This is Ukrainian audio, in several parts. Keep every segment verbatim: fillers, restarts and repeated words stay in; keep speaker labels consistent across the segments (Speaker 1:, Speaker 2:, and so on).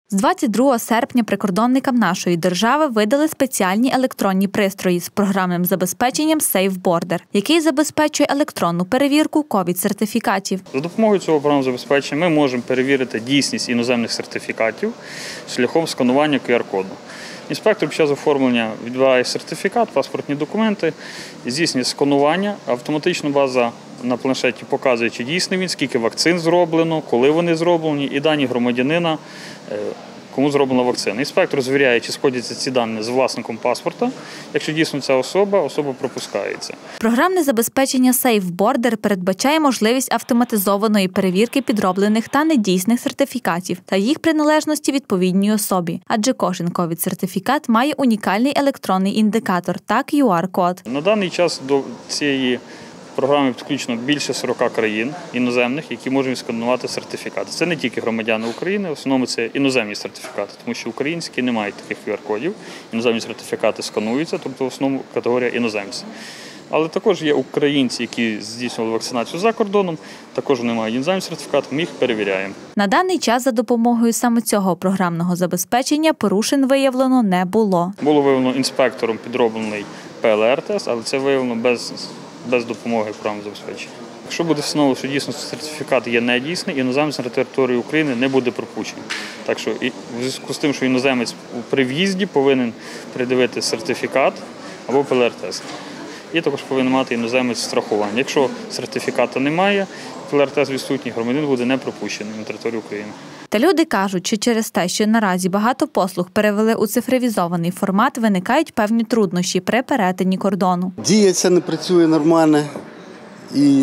Speaker 1: З двадцять другого серпня прикордонникам нашої держави видали спеціальні електронні пристрої з програмним забезпеченням SafeBorder, який забезпечує електронну перевірку ковід-сертифікатів.
Speaker 2: За допомогою цього програмного забезпечення ми можемо перевірити дійсність іноземних сертифікатів шляхом сканування ку ар коду. Інспектор під час оформлення відбирає сертифікат, паспортні документи, здійснює сканування, автоматично база на планшеті показує, чи дійсний він, скільки вакцин зроблено, коли вони зроблені, і дані громадянина, кому зроблена вакцина. Інспектор звіряє, чи сходяться ці дані з власником паспорта. Якщо дійсно ця особа, особа пропускається.
Speaker 1: Програмне забезпечення SafeBorder передбачає можливість автоматизованої перевірки підроблених та недійсних сертифікатів та їх приналежності відповідній особі, адже кожен ковід-сертифікат має унікальний електронний індикатор та кю ар код.
Speaker 2: На даний час до цієї програми підключено більше сорока країн іноземних, які можуть відсканувати сертифікати. Це не тільки громадяни України, в основному це іноземні сертифікати, тому що українські не мають таких кю ар кодів. Іноземні сертифікати скануються, тобто в основному категорія іноземці. Але також є українці, які здійснювали вакцинацію за кордоном, також вони мають іноземні сертифікати, ми їх перевіряємо.
Speaker 1: На даний час за допомогою саме цього програмного забезпечення порушень виявлено не було.
Speaker 2: Було виявлено інспектором підроблений пе ел ар-тест, але це виявлено без без допомоги програмного забезпечення. Якщо буде встановлено, що дійсно сертифікат є недійсний, іноземець на території України не буде пропущений. Так що і в зв'язку з тим, що іноземець при в'їзді повинен придивити сертифікат або пе ел ар-тест. І також повинен мати іноземець страхування. Якщо сертифіката немає, пе ел ар-тест відсутній, громадянин буде не пропущений на територію України.
Speaker 1: Та люди кажуть, що через те, що наразі багато послуг перевели у цифровізований формат, виникають певні труднощі при перетині кордону.
Speaker 3: Дія ця не працює нормально і,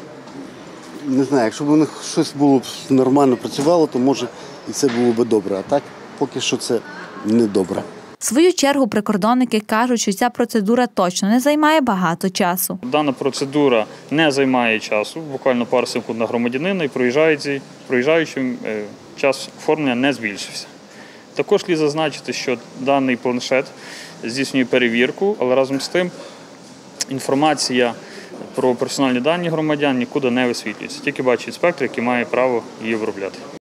Speaker 3: не знаю, якщо б у них щось було б нормально працювало, то може і це було б добре, а так поки що це не добре.
Speaker 1: В свою чергу прикордонники кажуть, що ця процедура точно не займає багато часу.
Speaker 2: Дана процедура не займає часу, буквально пару секунд на громадянина, і проїжджаючим час оформлення не збільшився. Також слід зазначити, що даний планшет здійснює перевірку, але разом з тим інформація про персональні дані громадян нікуди не висвітлюється. Тільки бачить інспектор, який має право її обробляти.